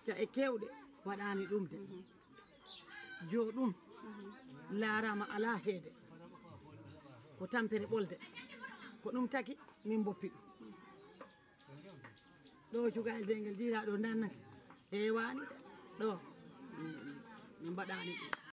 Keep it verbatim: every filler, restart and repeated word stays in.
acca e kewɗe waɗani ɗum de jo ɗum laarama ala heede ko tampere ɓolde ko ɗum tagi min boppi ɗum ɗo cukalde ngel jiiɗa ɗo nannake hewani ɗo min mbaɗani ɗum